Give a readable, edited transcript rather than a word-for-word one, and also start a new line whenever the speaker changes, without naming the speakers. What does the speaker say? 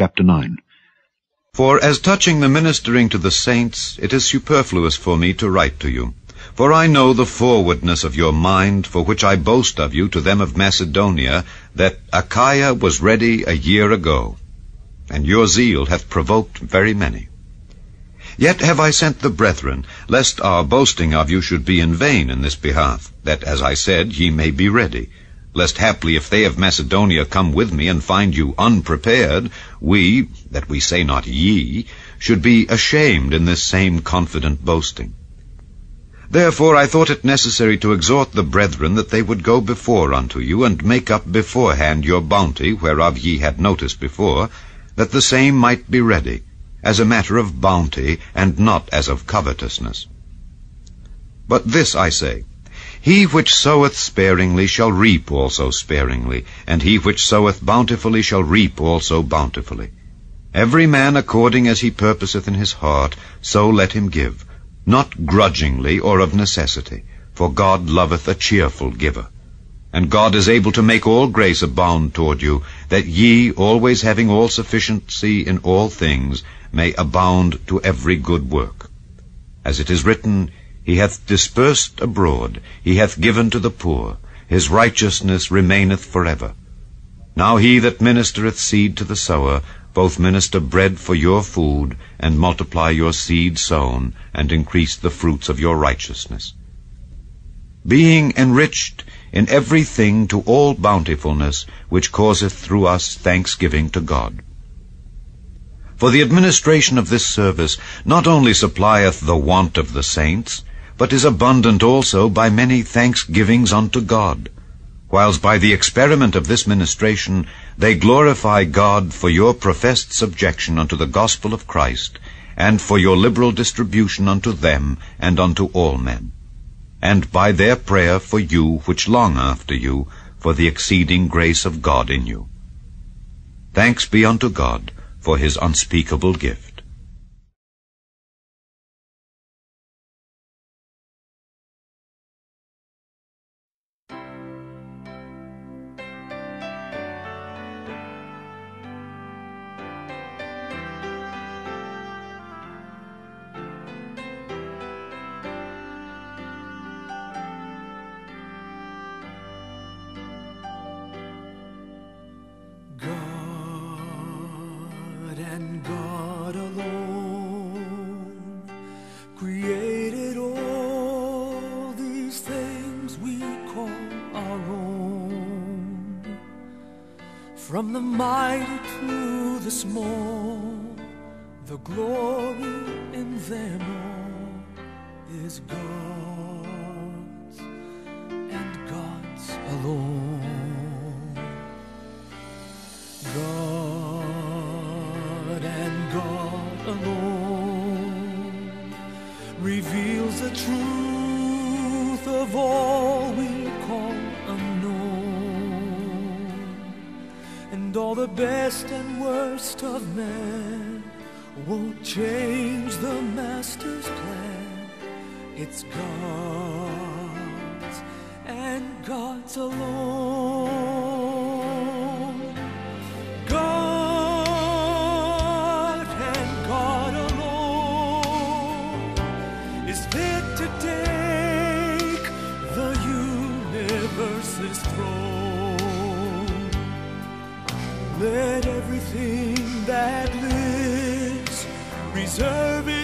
chapter 9.
For as touching the ministering to the saints, it is superfluous for me to write to you. For I know the forwardness of your mind, for which I boast of you to them of Macedonia, that Achaia was ready a year ago, and your zeal hath provoked very many. Yet have I sent the brethren, lest our boasting of you should be in vain in this behalf, that, as I said, ye may be ready, lest haply if they of Macedonia come with me and find you unprepared, we, that we say not ye, should be ashamed in this same confident boasting. Therefore I thought it necessary to exhort the brethren that they would go before unto you, and make up beforehand your bounty, whereof ye had notice before, that the same might be ready, as a matter of bounty, and not as of covetousness. But this I say, he which soweth sparingly shall reap also sparingly, and he which soweth bountifully shall reap also bountifully. Every man according as he purposeth in his heart, so let him give, not grudgingly or of necessity, for God loveth a cheerful giver. And God is able to make all grace abound toward you, that ye, always having all sufficiency in all things, may abound to every good work. As it is written, He hath dispersed abroad, He hath given to the poor, His righteousness remaineth forever. Now he that ministereth seed to the sower, both minister bread for your food, and multiply your seed sown, and increase the fruits of your righteousness. Being enriched in everything to all bountifulness, which causeth through us thanksgiving to God. For the administration of this service not only supplieth the want of the saints, but is abundant also by many thanksgivings unto God, whiles by the experiment of this ministration they glorify God for your professed subjection unto the gospel of Christ, and for your liberal distribution unto them and unto all men, and by their prayer for you which long after you, for the exceeding grace of God in you. Thanks be unto God for His unspeakable gift.
And God alone created all these things we call our own. From the mighty to the small, the glory in them all is God's and God's alone. God alone reveals the truth of all we call unknown, and all the best and worst of men won't change the Master's plan. It's God's and God's alone. Is fit to take the universe's throne. Let everything that lives reserve it